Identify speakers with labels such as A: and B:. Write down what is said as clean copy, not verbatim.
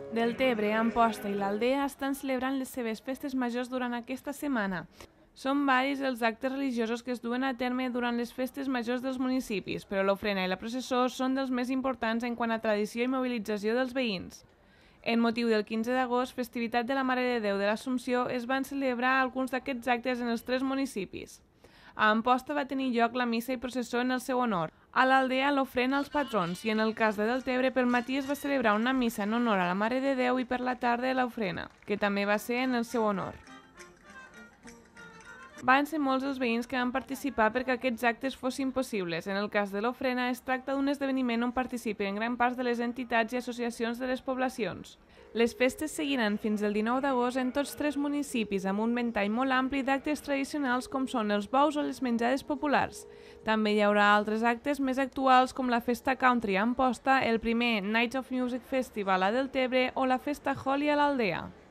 A: Deltebre, Amposta i l'Aldea estan celebrant les seves festes majors durant aquesta setmana. Són varis els actes religiosos que es duen a terme durant les festes majors dels municipis, però l'ofrena i la processó són dels més importants en quant a tradició i mobilització dels veïns. En motiu del 15 d'agost, festivitat de la Mare de Déu de l'Assumpció, es van celebrar alguns d'aquests actes en els 3 municipis. A Amposta va tenir lloc la missa i processó en el seu honor. A l'Aldea l'ofrena als patrons i en el cas de Deltebre pel matí es va celebrar una missa en honor a la Mare de Déu i per la tarda l'ofrena, que també va ser en el seu honor. Van ser molts els veïns que van participar perquè aquests actes fossin possibles. En el cas de l'ofrena es tracta d'un esdeveniment on participen gran part de les entitats i associacions de les poblacions. Les festes seguiran fins el 19 d'agost en tots 3 municipis amb un ventall molt ampli d'actes tradicionals com són els bous o les menjades populars. També hi haurà altres actes més actuals com la Festa Country a Amposta, el primer Nights of Music Festival a Deltebre o la Festa Holi a l'Aldea.